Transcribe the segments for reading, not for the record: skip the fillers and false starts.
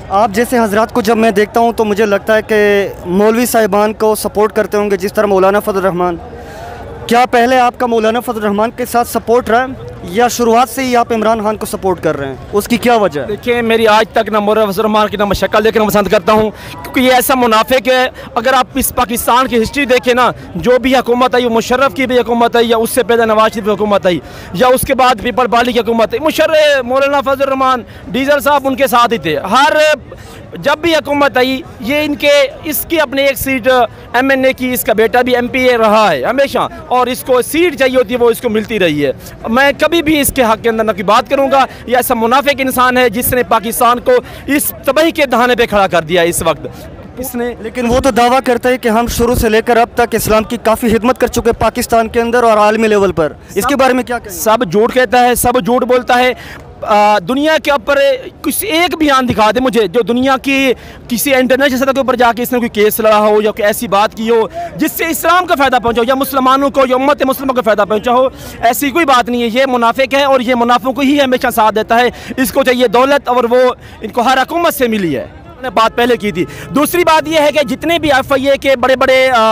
आप जैसे हजरात को जब मैं देखता हूँ तो मुझे लगता है कि मौलवी साहिबान को सपोर्ट करते होंगे, जिस तरह मौलाना फजल रहमान। क्या पहले आपका मौलाना फजल रहमान के साथ सपोर्ट रहा है या शुरुआत से ही आप इमरान खान को सपोर्ट कर रहे हैं? उसकी क्या वजह है? देखिए, मेरी आज तक ना मौलाना फजल रहमान की ना मैं शक्ल देखना पसंद करता हूँ, क्योंकि ये ऐसा मुनाफिक है। अगर आप इस पाकिस्तान की हिस्ट्री देखें ना, जो भी हुकूमत आई, मुशर्रफ की भी हुकूमत आई, या उससे पहले नवाज शरीफ की हुकूमत आई, या उसके बाद पीपल पार्टी की हुकूमत आई, मुशर्रफ, मौलाना फजल रहमान, डीजल साहब उनके साथ ही थे। हर जब भी हुकूमत आई, ये इनके इसकी अपनी एक सीट MNA की, इसका बेटा भी MPA रहा है हमेशा, और इसको सीट चाहिए होती है, वो इसको मिलती रही है। मैं कभी भी इसके हक़ के अंदर न की बात करूँगा। ये ऐसा मुनाफिक इंसान है जिसने पाकिस्तान को इस तबाही के दहाने पे खड़ा कर दिया इस वक्त इसने। लेकिन वो तो दावा करता है कि हम शुरू से लेकर अब तक इस्लाम की काफ़ी खिदमत कर चुके हैं पाकिस्तान के अंदर और आलमी लेवल पर। इसके बारे में क्या कहें? सब झूठ कहता है, सब झूठ बोलता है। दुनिया के ऊपर कुछ एक बयान दिखा दे मुझे जो दुनिया की किसी इंटरनेशनल सतह के ऊपर जाके इसने कोई केस लड़ा हो या कोई ऐसी बात की हो जिससे इस्लाम को फ़ायदा पहुंचा हो या मुसलमानों को या उम्मत मुस्लिमों को फ़ायदा पहुंचा हो। ऐसी कोई बात नहीं है। ये मुनाफिक है और ये मुनाफों को ही हमेशा साथ देता है। इसको चाहिए दौलत, और वो इनको हर हुकूमत से मिली है। मैंने बात पहले की थी। दूसरी बात यह है कि जितने भी FIA के बड़े बड़े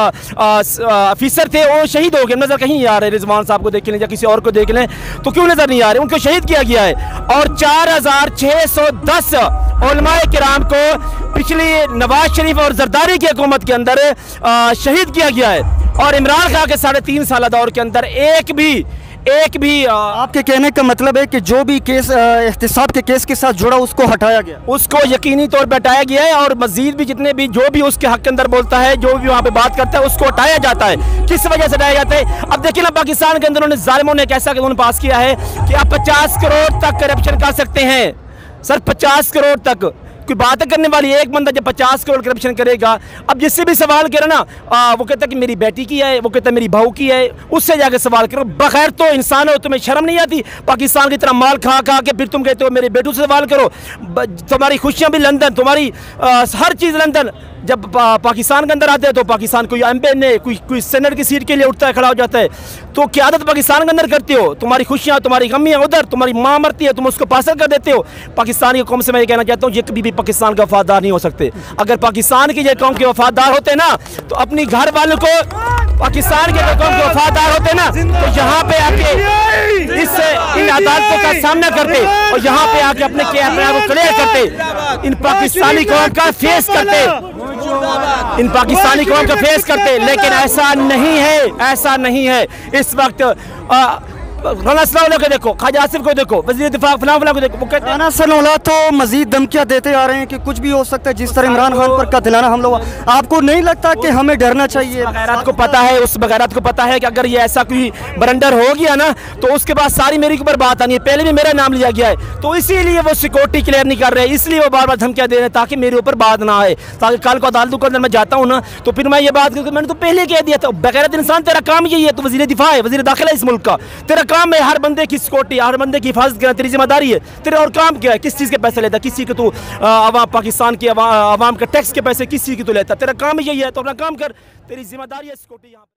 अफिसर थे वो शहीद हो गए। नज़र कहीं नहीं आ रहे। रिजवान साहब को देख लें या किसी और को देख लें तो क्यों नज़र नहीं आ रहे? उनको शहीद किया गया है। और 4610 उलमाए किराम को पिछली नवाज शरीफ और जरदारी की हुकूमत के अंदर शहीद किया गया है। और इमरान खान के 3.5 साल दौर के अंदर एक भी आपके कहने का मतलब है कि जो भी केस एहतिसाब के केस के साथ जुड़ा उसको हटाया गया, उसको यकीनी तौर पर हटाया गया है। और मजीद भी जितने भी जो भी उसके हक के अंदर बोलता है, जो भी वहाँ पे बात करता है, उसको हटाया जाता है। किस वजह से हटाया जाता है? अब देखिए ना, पाकिस्तान के अंदर उन्होंने जालिमों ने एक ऐसा कानून पास किया है कि आप 50 करोड़ तक करप्शन कर सकते हैं। सर 50 करोड़ तक कोई बात करने वाली एक बंदा जब 50 करोड़ करप्शन करेगा, अब जिससे भी सवाल करे ना, वो कहता है कि मेरी बेटी की है, वो कहता है मेरी बहू की है, उससे जाके सवाल करो। बगैर तो इंसान हो, तुम्हें शर्म नहीं आती? पाकिस्तान की तरह माल खा खा के फिर तुम कहते हो मेरे बेटू से सवाल करो। तुम्हारी खुशियाँ भी लंदन, तुम्हारी हर चीज़ लंदन। जब पाकिस्तान के अंदर आते हैं तो पाकिस्तान कोई MPA कोई सेनेट की सीट के लिए उठता है, खड़ा हो जाता है। तो क़यादत पाकिस्तान के अंदर करते हो। तुम्हारी खुशियाँ, तुम्हारी गमियाँ उधर, तुम्हारी माँ मरती है, तुम उसको पासल कर देते हो। पाकिस्तानी कौम से मैं ये कहना चाहता हूँ, ये कभी भी पाकिस्तान का वफादार नहीं हो सकते। अगर पाकिस्तान की ये कौम के वफादार होते ना, तो अपनी घर वालों को पाकिस्तान के कौम के वफादार होते ना, तो यहाँ पे आके इन अदालतों का सामना करते और यहाँ पे आके अपने आप को क्लियर करते, इन पाकिस्तानी कौम का फेस करते, इन पाकिस्तानी कौम का फेस करते। लेकिन ऐसा नहीं है, ऐसा नहीं है। इस वक्त राना सनाउल्लाह को देखो, ख्वाजा आसिफ को देखो, वज़ीर दिफा फलां को देखो, वो कहते हैं राना सनाउल्लाह तो मजीद धमकियाँ देते आ रहे हैं कि कुछ भी हो सकता है, जिस तरह इमरान खान पर कातिलाना हमला हुआ। आपको नहीं लगता कि हमें डरना चाहिए? बगैरत को पता है, उस बगैरत को पता है कि अगर ये ऐसा कोई बरंडर हो गया ना, तो उसके बाद सारी मेरी ऊपर बात आनी है। पहले भी मेरा नाम लिया गया है, तो इसीलिए वो सिक्योरिटी क्लियर नहीं कर रहे, इसलिए वो बार बार धमकियाँ दे रहे हैं ताकि मेरे ऊपर बात ना आए, ताकि कल को अदालतों के अंदर मैं जाता हूँ ना तो फिर मैं ये बात करके मैंने तो पहले कह दिया था। बगैरत इंसान, तेरा काम यही है, तो वज़ीर दिफा है, वज़ीर दाखिला इस मुल्क का, तेरा काम है हर बंदे की सिक्योरिटी, हर बंदे की हिफाजत करना तेरी जिम्मेदारी है। तेरा और काम क्या है? किस चीज़ के पैसे लेता? किसी के तू पाकिस्तान की आवाम का टैक्स के पैसे किस चीज़ की तू लेता? तेरा काम यही है, तो अपना काम कर, तेरी जिम्मेदारी है सिक्योरिटी यहाँ।